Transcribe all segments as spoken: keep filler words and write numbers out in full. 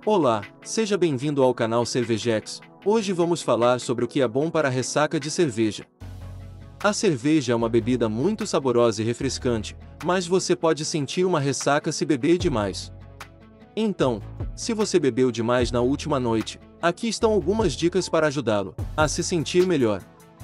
Olá, seja bem-vindo ao canal Cervejex. Hoje vamos falar sobre o que é bom para a ressaca de cerveja. A cerveja é uma bebida muito saborosa e refrescante, mas você pode sentir uma ressaca se beber demais. Então, se você bebeu demais na última noite, aqui estão algumas dicas para ajudá-lo a se sentir melhor.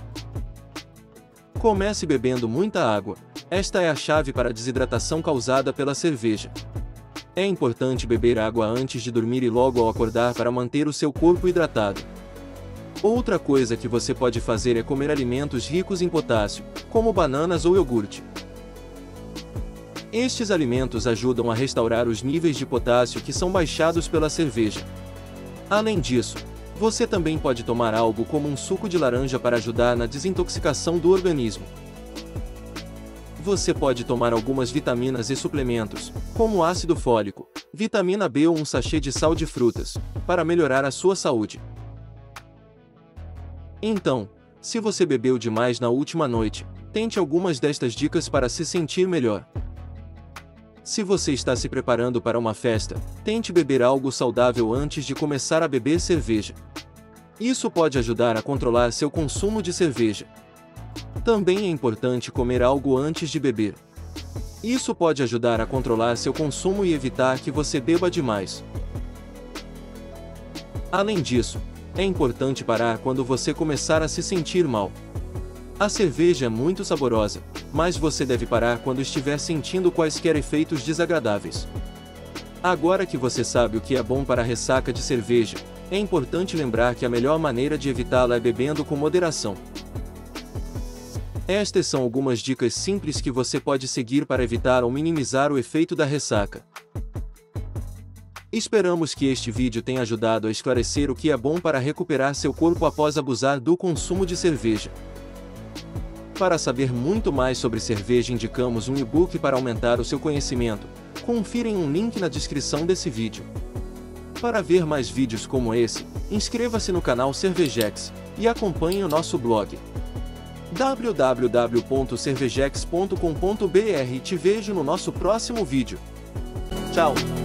Comece bebendo muita água. Esta é a chave para a desidratação causada pela cerveja. É importante beber água antes de dormir e logo ao acordar para manter o seu corpo hidratado. Outra coisa que você pode fazer é comer alimentos ricos em potássio, como bananas ou iogurte. Estes alimentos ajudam a restaurar os níveis de potássio que são baixados pela cerveja. Além disso, você também pode tomar algo como um suco de laranja para ajudar na desintoxicação do organismo. Você pode tomar algumas vitaminas e suplementos, como ácido fólico, vitamina B ou um sachê de sal de frutas, para melhorar a sua saúde. Então, se você bebeu demais na última noite, tente algumas destas dicas para se sentir melhor. Se você está se preparando para uma festa, tente beber algo saudável antes de começar a beber cerveja. Isso pode ajudar a controlar seu consumo de cerveja. Também é importante comer algo antes de beber. Isso pode ajudar a controlar seu consumo e evitar que você beba demais. Além disso, é importante parar quando você começar a se sentir mal. A cerveja é muito saborosa, mas você deve parar quando estiver sentindo quaisquer efeitos desagradáveis. Agora que você sabe o que é bom para a ressaca de cerveja, é importante lembrar que a melhor maneira de evitá-la é bebendo com moderação. Estas são algumas dicas simples que você pode seguir para evitar ou minimizar o efeito da ressaca. Esperamos que este vídeo tenha ajudado a esclarecer o que é bom para recuperar seu corpo após abusar do consumo de cerveja. Para saber muito mais sobre cerveja, indicamos um e-book para aumentar o seu conhecimento. Confira em um link na descrição desse vídeo. Para ver mais vídeos como esse, inscreva-se no canal Cervejex e acompanhe o nosso blog w w w ponto cervejex ponto com ponto b r. Te vejo no nosso próximo vídeo. Tchau!